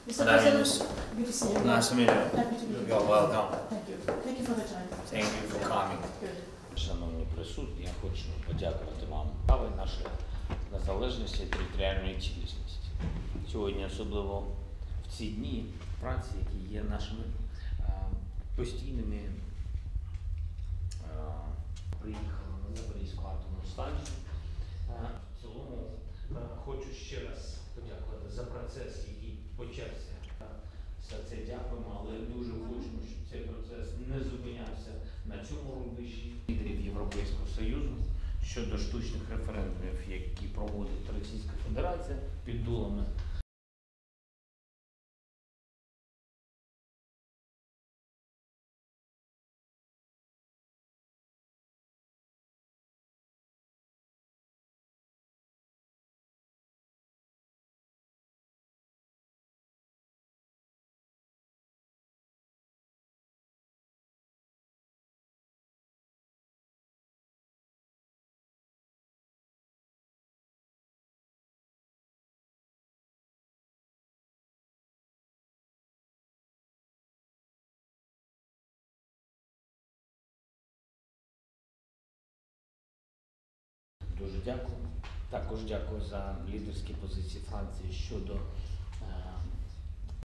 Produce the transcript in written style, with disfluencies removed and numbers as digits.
Mr. My name President, is good to see you. nice to meet you. Happy to meet you. You're welcome. Thank you. Thank you for the time. Thank you for coming. Good. Шановні присутні, я хочу подякувати вам за право нашої незалежності і територіальної цілісності. Сьогодні, особливо в ці дні праці, які є нашими постійними, приїхали на Запорізьку атомну станцію. В цілому хочу ще раз подякувати за процес, який почався. За це дякуємо, але дуже хочемо, щоб цей процес не зупинявся на цьому рубежі лідерів Європейського Союзу щодо штучних референдумів, які проводить Російська Федерація під дулами Дуже дякую. Також дякую за лідерські позиції Франції щодо